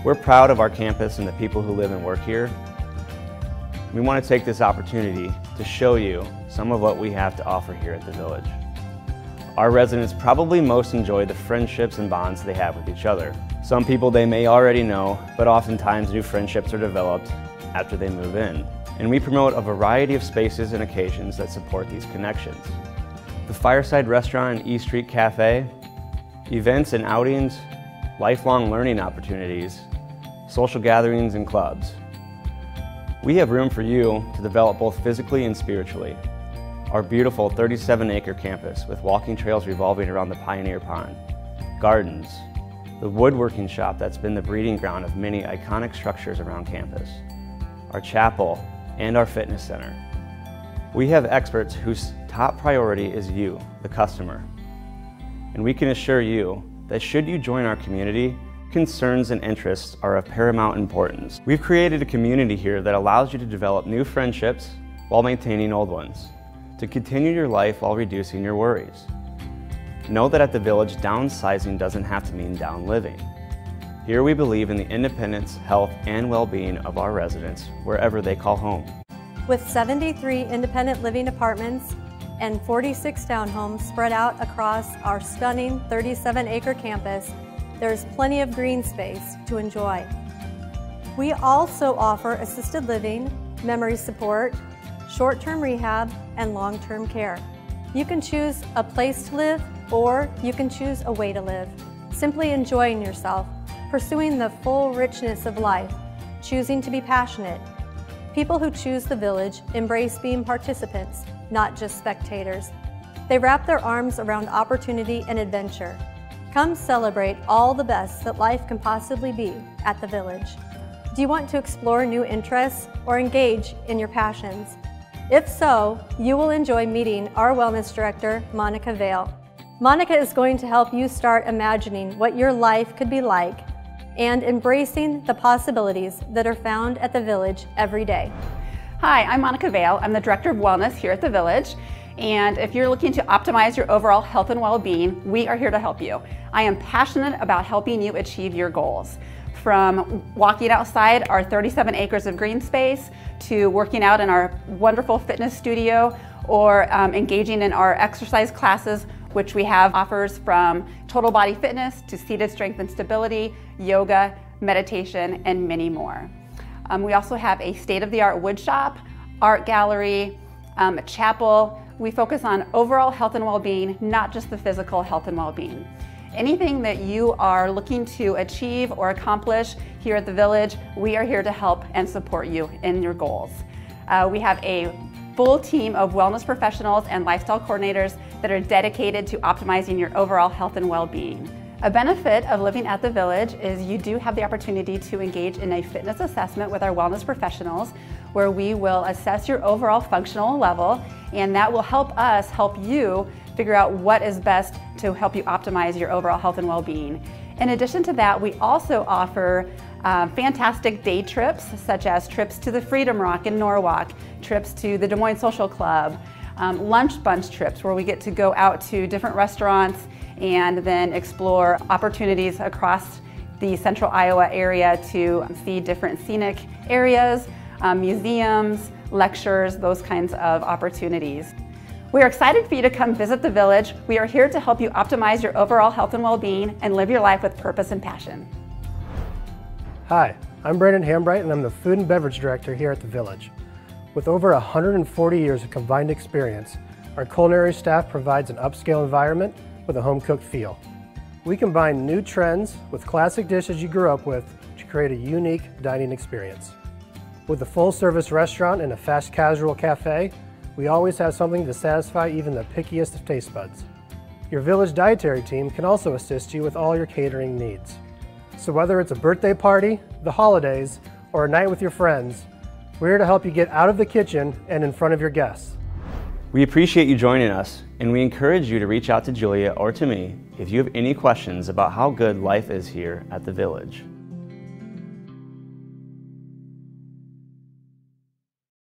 We're proud of our campus and the people who live and work here. We want to take this opportunity to show you some of what we have to offer here at the Village. Our residents probably most enjoy the friendships and bonds they have with each other. Some people they may already know, but oftentimes new friendships are developed after they move in. And we promote a variety of spaces and occasions that support these connections. The Fireside Restaurant and E Street Cafe, events and outings, lifelong learning opportunities, social gatherings and clubs. We have room for you to develop both physically and spiritually. Our beautiful 37-acre campus with walking trails revolving around the Pioneer Pond, gardens, the woodworking shop that's been the breeding ground of many iconic structures around campus, our chapel, and our fitness center. We have experts whose top priority is you, the customer. And we can assure you that should you join our community, concerns and interests are of paramount importance. We've created a community here that allows you to develop new friendships while maintaining old ones, to continue your life while reducing your worries. Know that at the Village, downsizing doesn't have to mean down living. Here we believe in the independence, health, and well-being of our residents wherever they call home. With 73 independent living apartments and 46 townhomes spread out across our stunning 37-acre campus, there's plenty of green space to enjoy. We also offer assisted living, memory support, short-term rehab, and long-term care. You can choose a place to live, or you can choose a way to live. Simply enjoying yourself, pursuing the full richness of life, choosing to be passionate. People who choose the Village embrace being participants, not just spectators. They wrap their arms around opportunity and adventure. Come celebrate all the best that life can possibly be at the Village. Do you want to explore new interests or engage in your passions? If so, you will enjoy meeting our Wellness Director, Monica Vale. Monica is going to help you start imagining what your life could be like and embracing the possibilities that are found at the Village every day. Hi, I'm Monica Vale. I'm the Director of Wellness here at the Village. And if you're looking to optimize your overall health and well-being, we are here to help you. I am passionate about helping you achieve your goals. From walking outside our 37 acres of green space, to working out in our wonderful fitness studio, or engaging in our exercise classes, which we have offers from total body fitness to seated strength and stability, yoga, meditation, and many more. We also have a state-of-the-art wood shop, art gallery, a chapel. We focus on overall health and well-being, not just the physical health and well-being. Anything that you are looking to achieve or accomplish here at the Village, we are here to help and support you in your goals. We have a full team of wellness professionals and lifestyle coordinators that are dedicated to optimizing your overall health and well-being. A benefit of living at the Village is you do have the opportunity to engage in a fitness assessment with our wellness professionals, where we will assess your overall functional level, and that will help us help you figure out what is best to help you optimize your overall health and well-being. In addition to that, we also offer fantastic day trips, such as trips to the Freedom Rock in Norwalk, trips to the Des Moines Social Club, lunch bunch trips where we get to go out to different restaurants and then explore opportunities across the central Iowa area to see different scenic areas, museums, lectures, those kinds of opportunities. We are excited for you to come visit the Village. We are here to help you optimize your overall health and well-being and live your life with purpose and passion. Hi, I'm Brandon Hambright and I'm the Food and Beverage Director here at the Village. With over 140 years of combined experience, our culinary staff provides an upscale environment with a home-cooked feel. We combine new trends with classic dishes you grew up with to create a unique dining experience. With a full-service restaurant and a fast casual cafe, we always have something to satisfy even the pickiest of taste buds. Your Village dietary team can also assist you with all your catering needs. So whether it's a birthday party, the holidays, or a night with your friends, we're here to help you get out of the kitchen and in front of your guests. We appreciate you joining us, and we encourage you to reach out to Julia or to me if you have any questions about how good life is here at the Village.